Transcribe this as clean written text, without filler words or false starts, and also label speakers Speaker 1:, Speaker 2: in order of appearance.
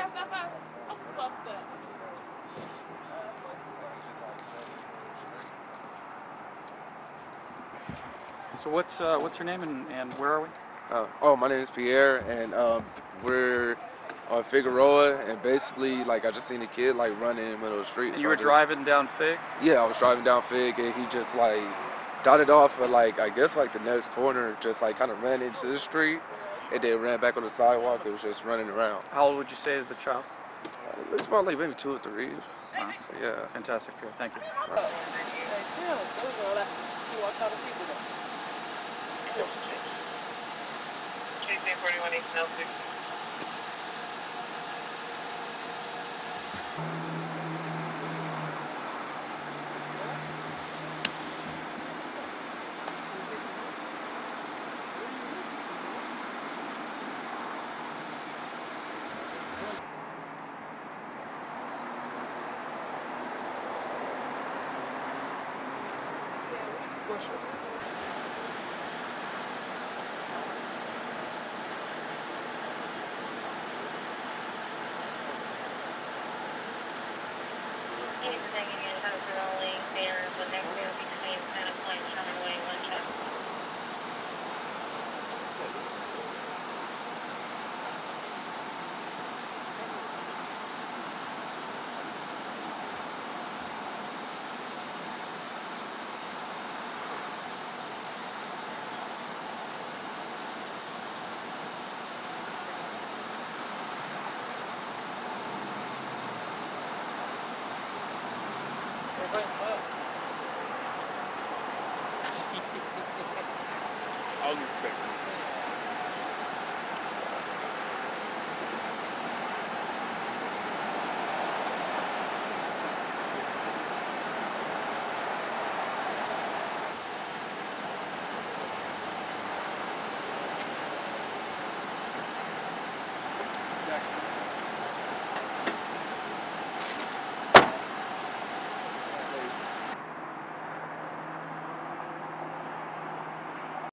Speaker 1: So what's your name and where are we?
Speaker 2: My name is Pierre, and we're on Figueroa, and basically, like, I just seen a kid like running in the middle of the street.
Speaker 1: And
Speaker 2: So
Speaker 1: you were driving down Fig?
Speaker 2: Yeah, I was driving down Fig, and he just like dotted off at like I guess like the next corner, just like kind of ran into the street, and then ran back on the sidewalk. It was just running around.
Speaker 1: How old would you say is the child?
Speaker 2: It's about like maybe 2 or 3.
Speaker 1: Wow.
Speaker 2: Yeah.
Speaker 1: Fantastic, Pierre. Thank you.
Speaker 3: Tuesday 41 East Mill 6.
Speaker 1: Everybody's up.